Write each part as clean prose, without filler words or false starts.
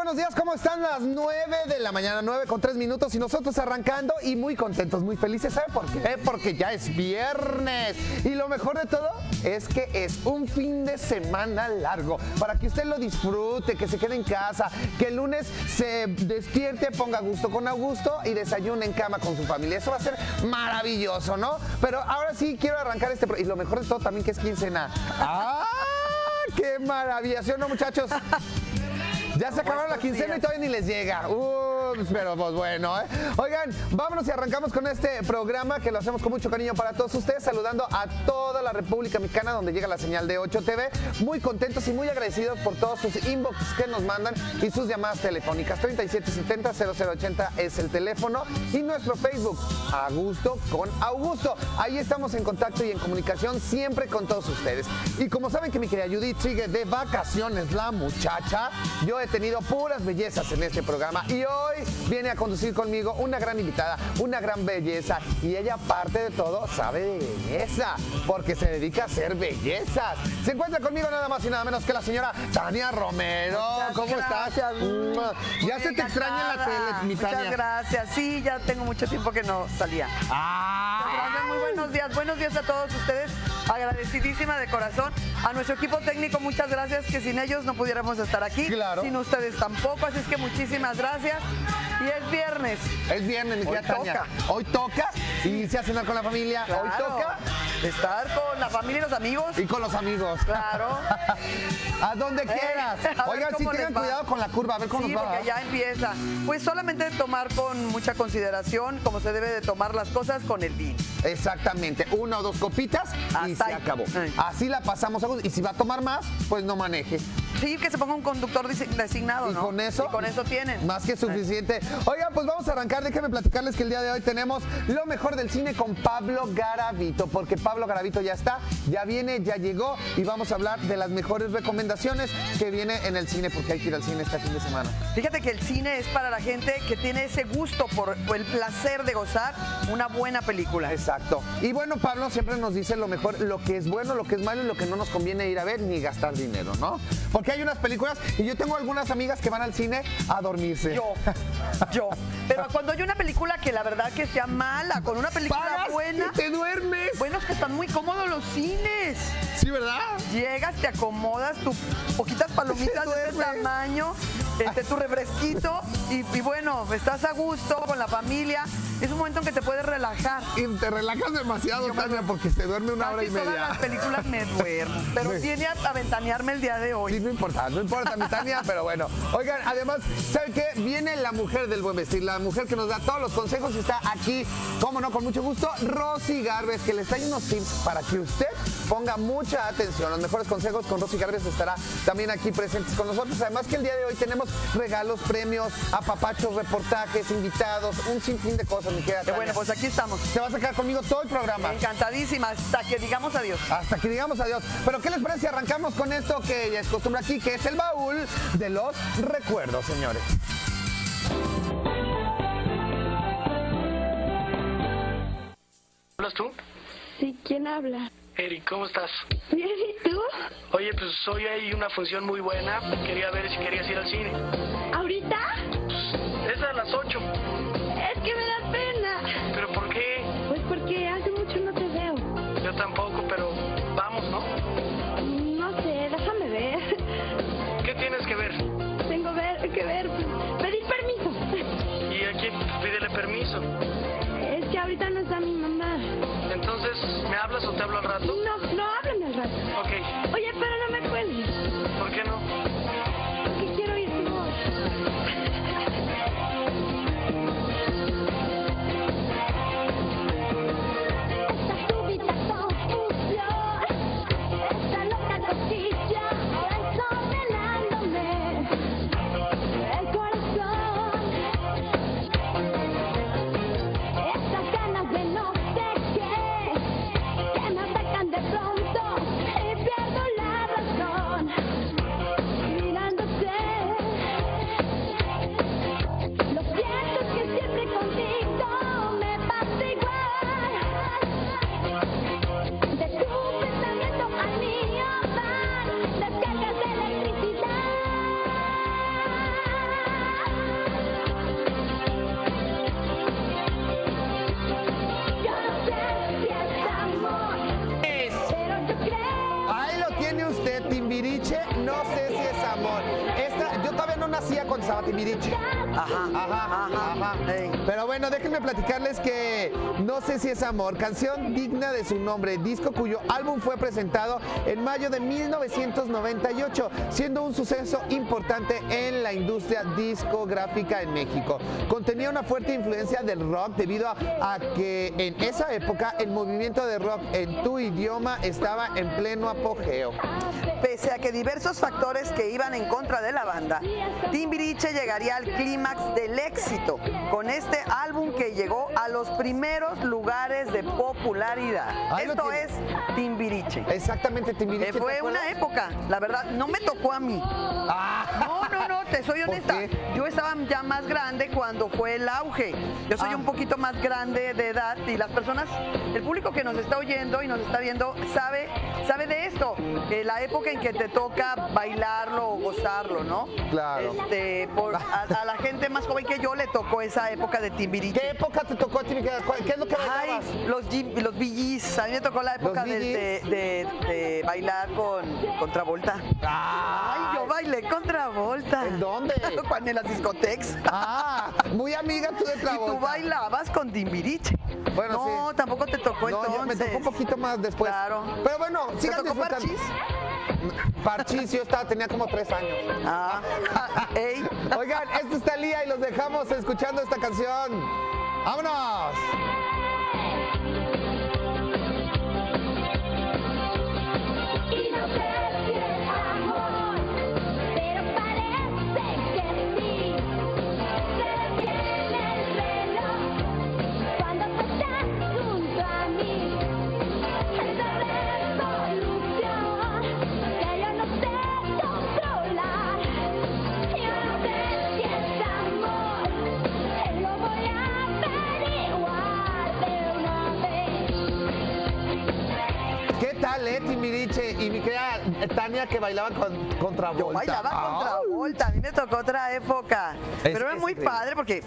buenos días, ¿cómo están? Las 9 de la mañana, 9:03 y nosotros arrancando y muy contentos, muy felices. ¿Sabe por qué? Porque ya es viernes y lo mejor de todo es que es un fin de semana largo para que usted lo disfrute, que se quede en casa, que el lunes se despierte, ponga gusto con Augusto y desayune en cama con su familia. Eso va a ser maravilloso, ¿no? Pero ahora sí quiero arrancar y lo mejor de todo también que es quincena. ¡Ah! ¡Qué maravilla! ¿Sí o no, muchachos? Ya se acabaron la quincena y todavía ni les llega. Pero pues bueno, ¿eh? Oigan, vámonos y arrancamos con este programa que lo hacemos con mucho cariño para todos ustedes, saludando a toda la República Mexicana donde llega la señal de 8 TV. Muy contentos y muy agradecidos por todos sus inbox que nos mandan y sus llamadas telefónicas. 3770-0080 es el teléfono y nuestro Facebook, A Gusto con Augusto. Ahí estamos en contacto y en comunicación siempre con todos ustedes. Y como saben que mi querida Judith sigue de vacaciones, la muchacha, yo he tenido puras bellezas en este programa y hoy viene a conducir conmigo una gran invitada, una gran belleza y ella aparte de todo sabe de belleza porque se dedica a hacer bellezas. Se encuentra conmigo nada más y nada menos que la señora Tania Romero. ¿Cómo estás? Ya se te extraña la tele, mi Tania. Muchas gracias. Sí, ya tengo mucho tiempo que no salía. Gracias, muy buenos días. Buenos días a todos ustedes. Agradecidísima de corazón. A nuestro equipo técnico, muchas gracias, que sin ellos no pudiéramos estar aquí. Claro. Sin ustedes tampoco, así es que muchísimas gracias. Y es viernes. Es viernes, mi querida Tania. Hoy toca irse a cenar con la familia. Claro. Hoy toca estar con la familia y los amigos. Y con los amigos. Claro. A donde quieras. Oigan, sí tengan cuidado con la curva, a ver cómo nos va. Sí, porque ya empieza. Pues solamente tomar con mucha consideración, como se debe de tomar las cosas, con el vino. Exactamente, 1 o 2 copitas y se acabó. Así la pasamos a gusto. Y si va a tomar más, pues no maneje. Sí, que se ponga un conductor designado, ¿Y ¿no? con eso? Y con eso tienen. Más que suficiente. Oigan, pues vamos a arrancar. Déjenme platicarles que el día de hoy tenemos lo mejor del cine con Pablo Garavito, porque Pablo Garavito ya está, ya viene, ya llegó y vamos a hablar de las mejores recomendaciones que viene en el cine, porque hay que ir al cine este fin de semana. Fíjate que el cine es para la gente que tiene ese gusto por el placer de gozar una buena película. Exacto. Y bueno, Pablo siempre nos dice lo mejor, lo que es bueno, lo que es malo y lo que no nos conviene ir a ver ni gastar dinero, ¿no? Porque hay unas películas y yo tengo algunas amigas que van al cine a dormirse. Yo. Pero cuando hay una película que la verdad que sea mala, con una película ¿Pagas buena. y te duermes? Bueno, es que están muy cómodos los cines. Sí, ¿verdad? Llegas, te acomodas, tus poquitas palomitas de ese tamaño, tu refresquito y bueno, estás a gusto con la familia. Es un momento en que te puedes relajar. Y te relajas demasiado, Tania, porque se duerme una hora y media. Todas las películas me duermo, pero viene a ventanearme el día de hoy. Sí, no importa, mi Tania, pero bueno. Oigan, además, ¿saben qué? Viene la mujer del buen vestir, la mujer que nos da todos los consejos y está aquí, cómo no, con mucho gusto, Rosy Garbes, que les trae unos tips para que usted ponga mucha atención. Los mejores consejos con Rosy Garbes estará también aquí presentes con nosotros. Además que el día de hoy tenemos regalos, premios, apapachos, reportajes, invitados, un sinfín de cosas, mi querida Tania. Bueno, pues aquí estamos. Se va a sacar conmigo todo el programa. Encantadísima, hasta que digamos adiós. Hasta que digamos adiós. Pero ¿qué les parece si arrancamos con esto que ya es costumbre aquí, que es el baúl de los recuerdos, señores? ¿Hablas tú? Sí, ¿quién habla? Eric, ¿cómo estás? Bien, ¿y tú? Oye, pues hoy hay una función muy buena. Quería ver si querías ir al cine. ¿Ahorita? Es a las 8. Es que me da pena. ¿Pero por qué? Pues porque hace mucho no te veo. Yo tampoco, pero vamos, ¿no? No sé, déjame ver. ¿Qué tienes que ver? Tengo que ver, pedir permiso. ¿Y a quién? Pídele permiso. Es que ahorita no está mi mamá. Entonces, ¿me hablas o te hablo al rato? No, háblame al rato. Ok. Oye, pero no me cuelgues. ¿Por qué no? Porque quiero ir tu voz. Esta súbita confusión, esta loca cosilla, ahora está ordenándome el corazón. Estas ganas de no sé qué, que me atacan de pronto y pierdo hacía cuando estaba Timbiriche. Ajá. Ey. Pero bueno, déjenme platicarles que No sé si es amor, canción digna de su nombre, disco cuyo álbum fue presentado en mayo de 1998, siendo un suceso importante en la industria discográfica en México. Contenía una fuerte influencia del rock debido a que en esa época el movimiento de rock en tu idioma estaba en pleno apogeo. Pese a que diversos factores que iban en contra de la banda, Timbiriche llegaría al clímax del éxito con este álbum que llegó a los primeros lugares de popularidad. Ahí lo Esto tiene. es Timbiriche. Exactamente, Timbiriche. ¿te Fue acuerdas? una época, la verdad, no me tocó a mí. No, te soy ¿Por honesta. qué? Yo estaba ya más grande cuando fue el auge. Yo soy un poquito más grande de edad y las personas, el público que nos está oyendo y nos está viendo sabe de esto. La época en que te toca bailarlo o gozarlo, ¿no? Claro. A la gente más joven que yo le tocó esa época de Timbiriche. ¿Qué época te tocó a ti? ¿Qué es lo que Ay, bailabas? los Bee Gees. A mí me tocó la época ¿Los Bee Gees? de bailar con Travolta. Ay, yo bailé con Travolta. ¿En dónde? En las discotecas. Muy amiga tú de Y Travolta. tú bailabas con Timbiriche. Bueno, no, sí. tampoco te tocó No, entonces. me tocó un poquito más después. Claro. Pero bueno, ¿Te sigan tocó disfrutando. Parchís? Parchís, yo tenía como 3 años. Ey. Oigan, esto es Thalía y los dejamos escuchando esta canción. ¡Vámonos! Y no sé si es amor, pero parece que sí. Se detiene el reloj cuando tú estás junto a mí. Esa resolución que yo no sé controlar. Yo no sé si es amor, lo voy a averiguar de una vez. ¿Qué tal, Timbiriche? Y mi querida Tania que bailaba con Travolta. Yo bailaba con Travolta. A mí me tocó otra época. Pero es muy increíble. padre porque...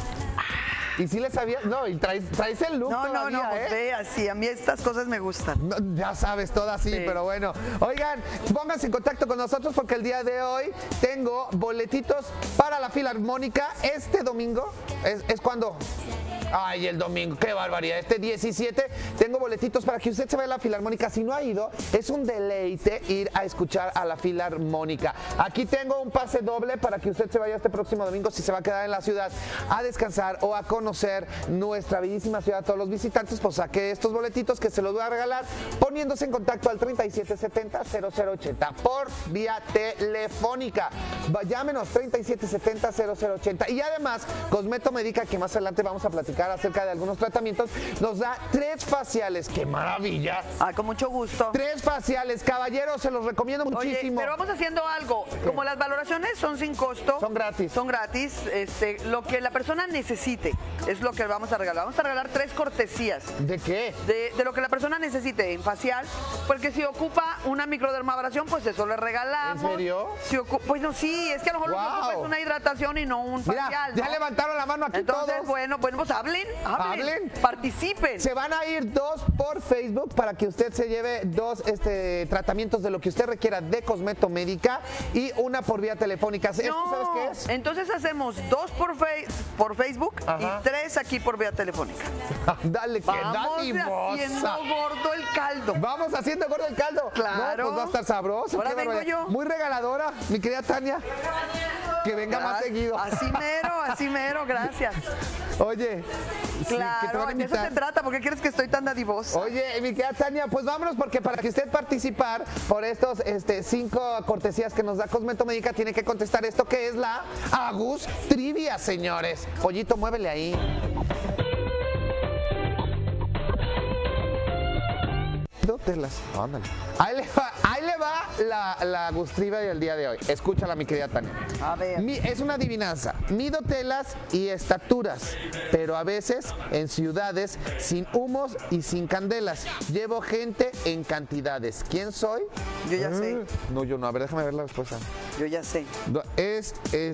¿Y si le sabías? No, y traes el look todavía, ¿eh? Ve así, a mí estas cosas me gustan. No, ya sabes, todo así, Sí. pero bueno. Oigan, pónganse en contacto con nosotros porque el día de hoy tengo boletitos para la Filarmónica. Este domingo es cuando... Ay, el domingo, qué barbaridad. Este 17 tengo boletitos para que usted se vaya a la Filarmónica. Si no ha ido, es un deleite ir a escuchar a la Filarmónica. Aquí tengo un pase doble para que usted se vaya este próximo domingo si se va a quedar en la ciudad a descansar o a conocer nuestra bellísima ciudad. Todos los visitantes, pues saque estos boletitos que se los voy a regalar poniéndose en contacto al 3770-0080 por vía telefónica. Llámenos 3770-0080. Y además, Cosmeto Médica, que más adelante vamos a platicar acerca de algunos tratamientos, nos da 3 faciales. ¡Qué maravilla! Con mucho gusto. 3 faciales, caballeros, se los recomiendo Oye, muchísimo. pero vamos haciendo algo. Como las valoraciones son sin costo. Son gratis. Son gratis. Lo que la persona necesite es lo que vamos a regalar. Vamos a regalar 3 cortesías. ¿De qué? De lo que la persona necesite en facial, porque si ocupa una microdermabrasión, pues eso le regalamos. ¿En serio? Pues no, sí, es que a lo mejor lo que ocupa es una hidratación y no un Mira, facial. ya ¿no? levantaron la mano aquí Entonces, todos. bueno, pues hablen, participen. Se van a ir 2 por Facebook para que usted se lleve 2 tratamientos de lo que usted requiera de Cosmeto Médica y una por vía telefónica. ¿Esto sabes qué es? Entonces hacemos 2 por Facebook Ajá. y 3 aquí por vía telefónica. Dale, que Vamos dadivosa. haciendo gordo el caldo. Vamos haciendo gordo el caldo. Claro. No, pues va a estar sabroso. Ahora qué vengo barbaridad. yo. Muy regaladora, mi querida Tania. Que venga más seguido. Así mero, gracias. Oye, sí, que te van Claro, a de eso invitar. se trata. ¿Por qué quieres que estoy tan dadivosa? Oye, mi querida Tania, pues vámonos porque para que usted participar por estos 5 cortesías que nos da Cosmeto Médica tiene que contestar esto que es la Agus Trivia, señores. Pollito, muévele ahí. Ándale. Ahí le va la Agus Trivia del día de hoy. Escúchala, mi querida Tania. A ver. Es una adivinanza. Mido telas y estaturas, pero a veces en ciudades sin humos y sin candelas. Llevo gente en cantidades. ¿Quién soy? Yo ya sé. No, yo no. A ver, déjame ver la respuesta. Yo ya sé. Es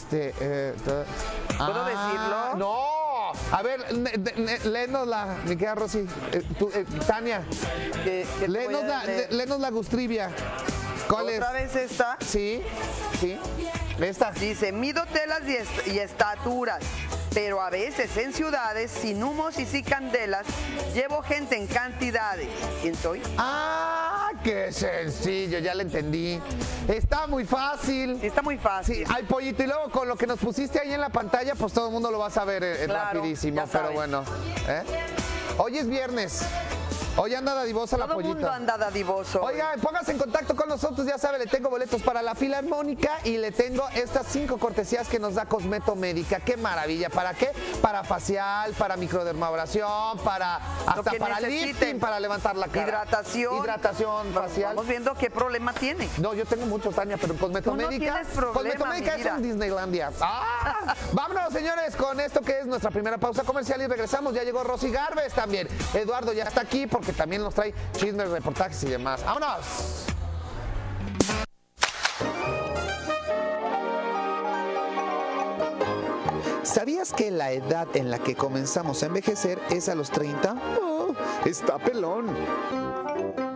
¿Puedo decirlo? No. A ver, léenos mi querida Rosy. Tania, ¿Qué te voy a leer? léenos la Agus Trivia. ¿Cuál es? ¿Otra vez esta? Sí. Esta. Dice, mido telas y estaturas, pero a veces en ciudades, sin humos y sin candelas, llevo gente en cantidades. ¿Quién soy? Ah, qué sencillo, ya le entendí. Está muy fácil. Sí, está muy fácil. Sí, ay, Pollito, y luego con lo que nos pusiste ahí en la pantalla, pues todo el mundo lo va a saber Claro, rapidísimo, ya pero sabes. bueno. Hoy es viernes. Hoy anda dadivosa la Todo el Pollita. mundo anda dadivoso. Oiga, póngase en contacto con nosotros, ya sabe, le tengo boletos para la Filarmónica y le tengo estas 5 cortesías que nos da Cosmeto Médica. ¡Qué maravilla! ¿Para qué? Para facial, para microdermabrasión, hasta que para necesiten. lifting, para levantar la cara. Hidratación. Hidratación facial. Vamos viendo qué problema tiene. No, yo tengo mucho, Tania, pero en Cosmeto Tú no Médica. tienes problema, Cosmeto Médica mi es vida. un Disneylandia. ¡Ah! Vámonos, señores, con esto que es nuestra primera pausa comercial y regresamos. Ya llegó Rosy Garbes también. Eduardo ya está aquí porque también nos trae chismes, reportajes y demás. ¡Vámonos! ¿Sabías que la edad en la que comenzamos a envejecer es a los 30? Oh, está pelón.